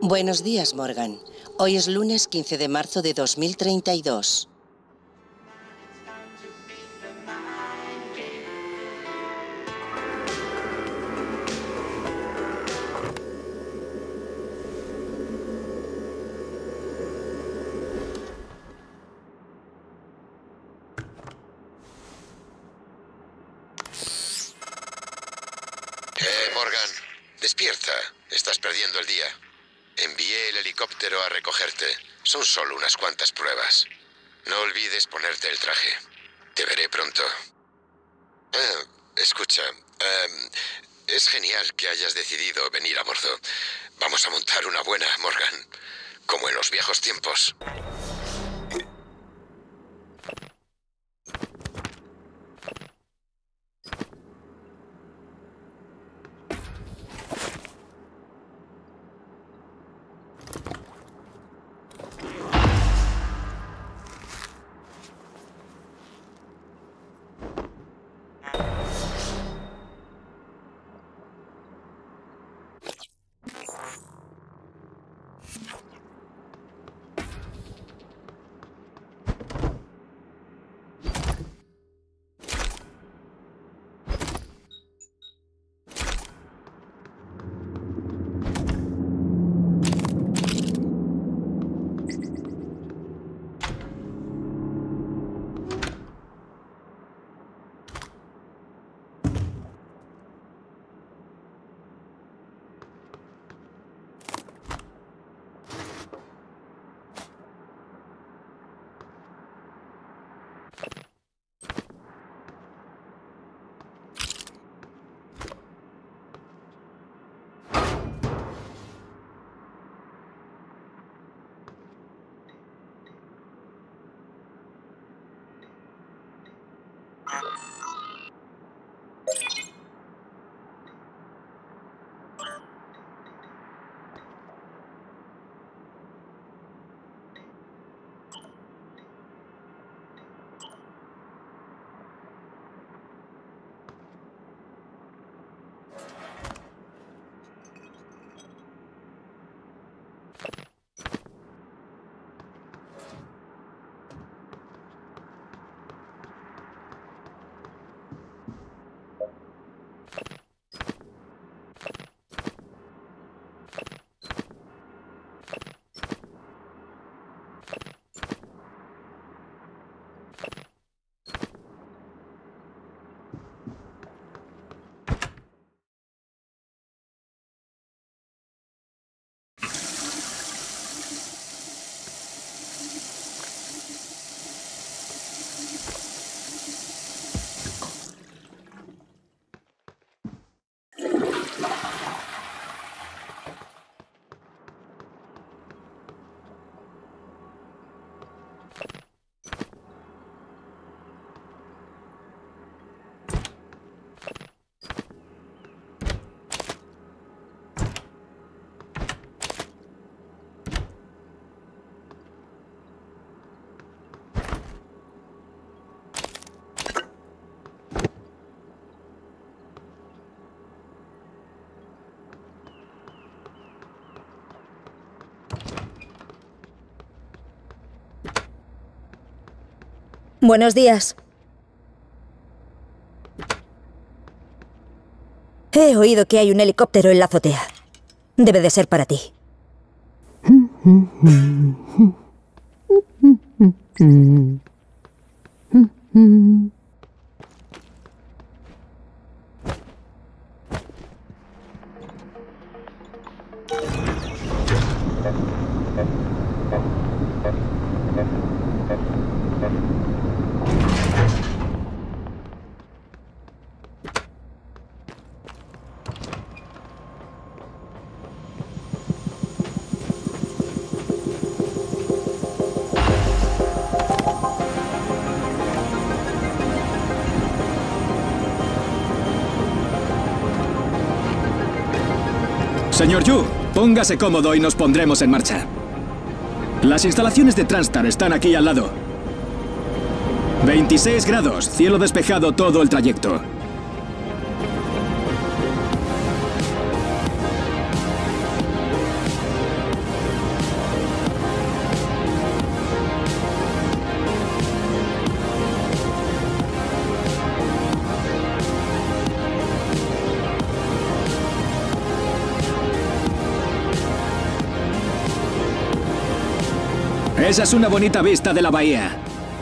Buenos días, Morgan. Hoy es lunes 15 de marzo de 2032. Morgan, despierta. Estás perdiendo el día. Envié el helicóptero a recogerte. Son solo unas cuantas pruebas. No olvides ponerte el traje. Te veré pronto. Escucha, es genial que hayas decidido venir a bordo. Vamos a montar una buena, Morgan. Como en los viejos tiempos. Buenos días. He oído que hay un helicóptero en la azotea. Debe de ser para ti. Señor Yu, póngase cómodo y nos pondremos en marcha. Las instalaciones de Transtar están aquí al lado. 26 grados, cielo despejado todo el trayecto. Esa es una bonita vista de la bahía.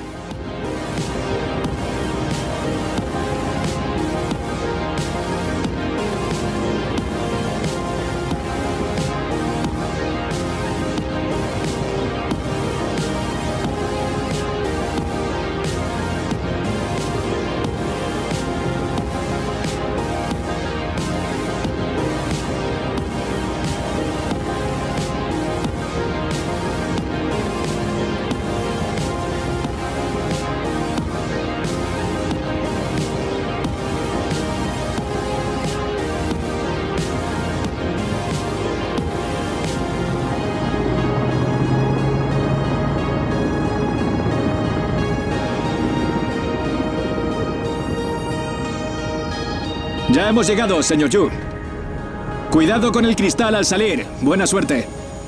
Ya hemos llegado, señor Yu. Cuidado con el cristal al salir. Buena suerte.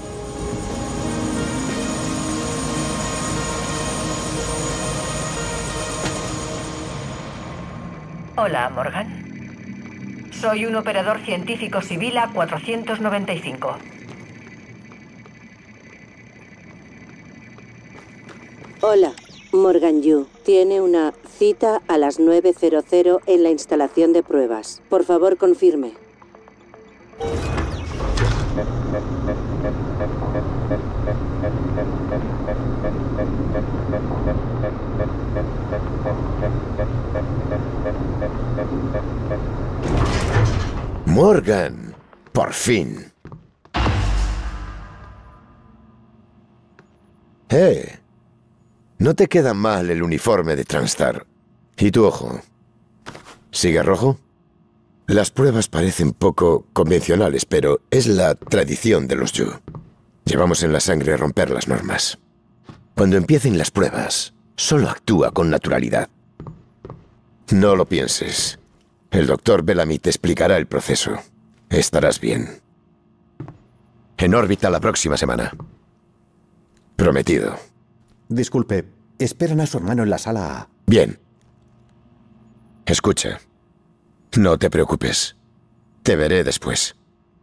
Hola, Morgan. Soy un operador científico civil A495. Hola, Morgan Yu. Tiene una cita a las 9:00 en la instalación de pruebas. Por favor, confirme. Morgan, por fin. No te queda mal el uniforme de TranStar. ¿Y tu ojo? ¿Sigue rojo? Las pruebas parecen poco convencionales, pero es la tradición de los Yu. Llevamos en la sangre romper las normas. Cuando empiecen las pruebas, solo actúa con naturalidad. No lo pienses. El Dr. Bellamy te explicará el proceso. Estarás bien. En órbita la próxima semana. Prometido. Disculpe, esperan a su hermano en la sala A. Bien. Escucha. No te preocupes. Te veré después.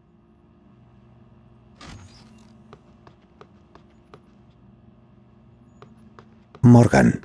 Morgan.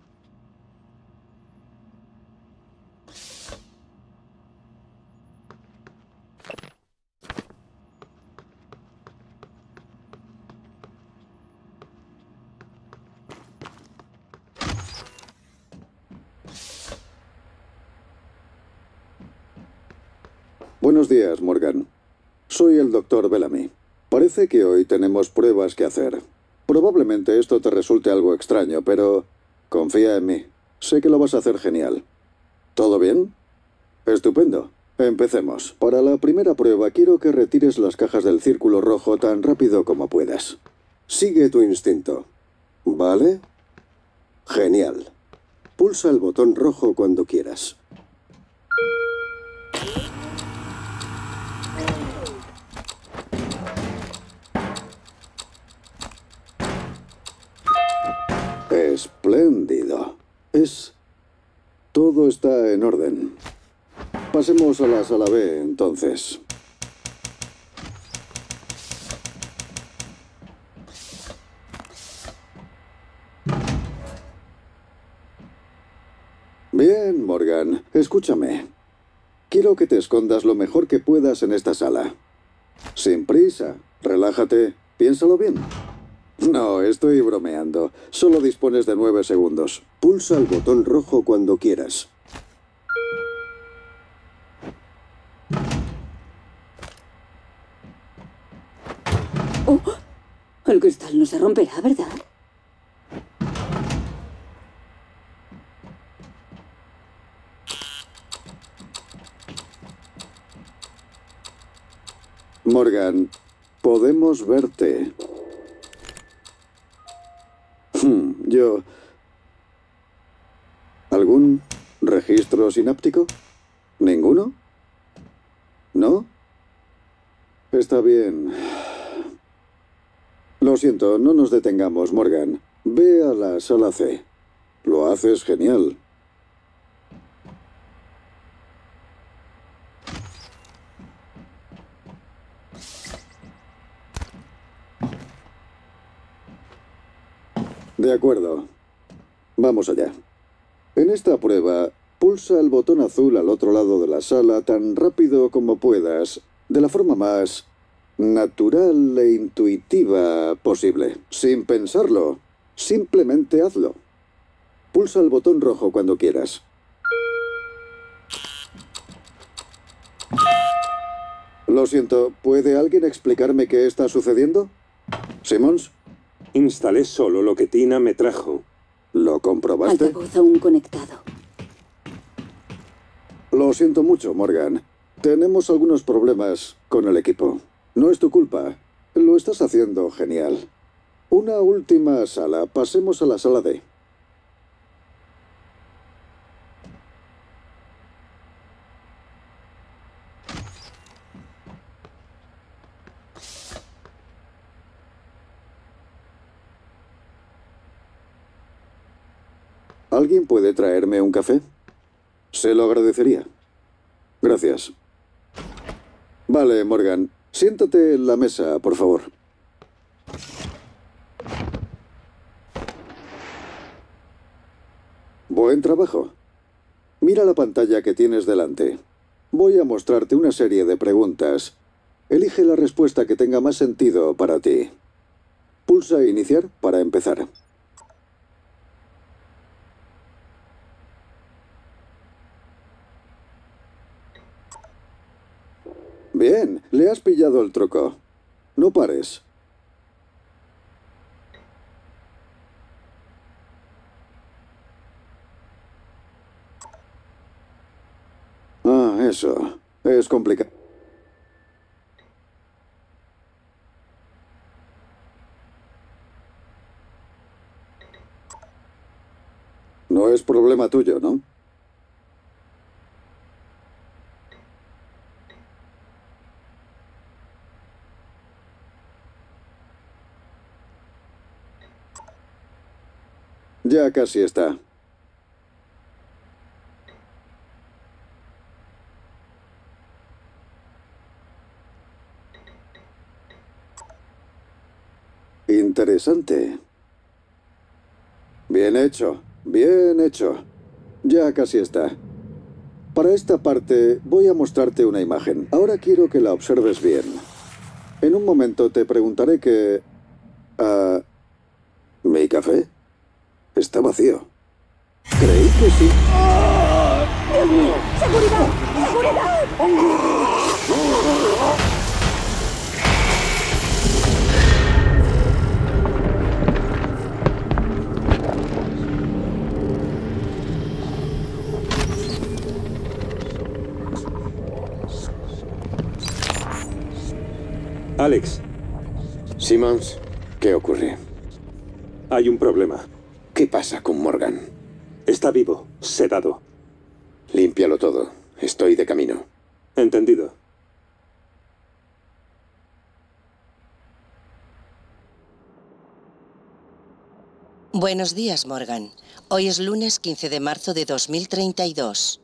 Buenos días, Morgan. Soy el Dr. Bellamy. Parece que hoy tenemos pruebas que hacer. Probablemente esto te resulte algo extraño, pero confía en mí. Sé que lo vas a hacer genial. ¿Todo bien? Estupendo. Empecemos. Para la primera prueba quiero que retires las cajas del círculo rojo tan rápido como puedas. Sigue tu instinto. ¿Vale? Genial. Pulsa el botón rojo cuando quieras. Espléndido. Todo está en orden. Pasemos a la sala B, entonces. Bien, Morgan. Escúchame. Quiero que te escondas lo mejor que puedas en esta sala. Sin prisa. Relájate. Piénsalo bien. No, estoy bromeando. Solo dispones de 9 segundos. Pulsa el botón rojo cuando quieras. Oh, el cristal no se romperá, ¿verdad? Morgan, podemos verte. ¿Algún registro sináptico? ¿Ninguno? ¿No? Está bien. Lo siento, no nos detengamos, Morgan. Ve a la sala C. Lo haces genial. De acuerdo. Vamos allá. En esta prueba, pulsa el botón azul al otro lado de la sala tan rápido como puedas, de la forma más natural e intuitiva posible. Sin pensarlo, simplemente hazlo. Pulsa el botón rojo cuando quieras. Lo siento, ¿puede alguien explicarme qué está sucediendo? ¿Simmons? Instalé solo lo que Tina me trajo. ¿Lo comprobaste? Altavoz aún conectado. Lo siento mucho, Morgan. Tenemos algunos problemas con el equipo. No es tu culpa. Lo estás haciendo genial. Una última sala. Pasemos a la sala D. ¿Alguien puede traerme un café? Se lo agradecería. Gracias. Vale, Morgan. Siéntate en la mesa, por favor. Buen trabajo. Mira la pantalla que tienes delante. Voy a mostrarte una serie de preguntas. Elige la respuesta que tenga más sentido para ti. Pulsa Iniciar para empezar. Bien, le has pillado el truco. No pares. Ah, eso. Es complicado. No es problema tuyo, ¿no? Ya casi está. Interesante. Bien hecho, bien hecho. Ya casi está. Para esta parte voy a mostrarte una imagen. Ahora quiero que la observes bien. En un momento te preguntaré que... ¿mi café? Está vacío. Creí que sí. ¡Dios mío! ¡Seguridad! ¡Seguridad! Alex, Simmons, ¿qué ocurre? hay un problema. ¿Qué pasa con Morgan? Está vivo, sedado. Límpialo todo. Estoy de camino. Entendido. Buenos días, Morgan. Hoy es lunes 15 de marzo de 2032.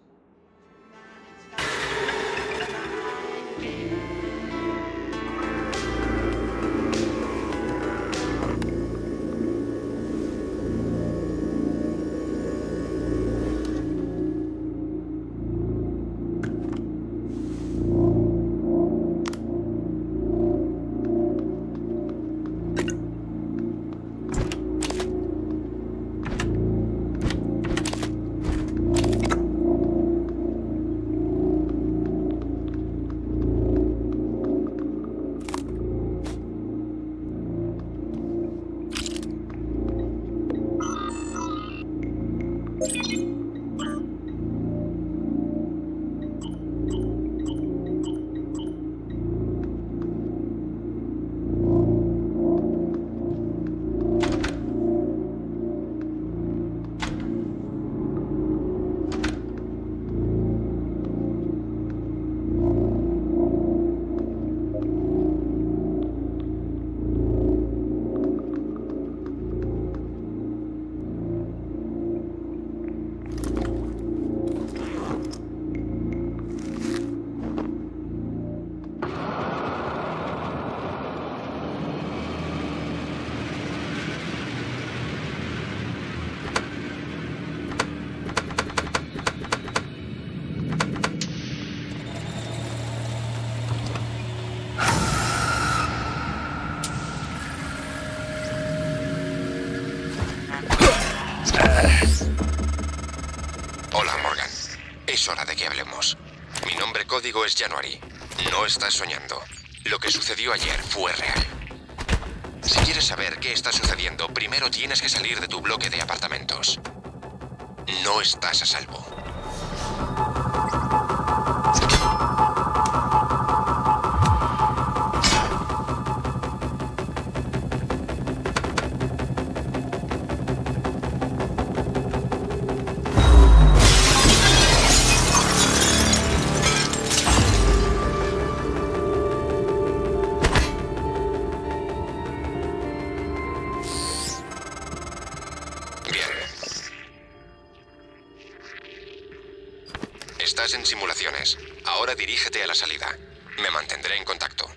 Hola, Morgan. Es hora de que hablemos. Mi nombre código es January. No estás soñando. Lo que sucedió ayer fue real. Si quieres saber qué está sucediendo, primero tienes que salir de tu bloque de apartamentos. No estás a salvo. Estás en simulaciones. Ahora dirígete a la salida. Me mantendré en contacto.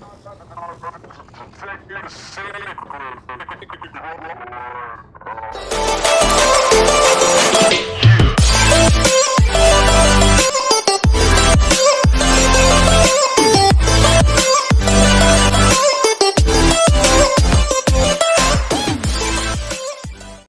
Take it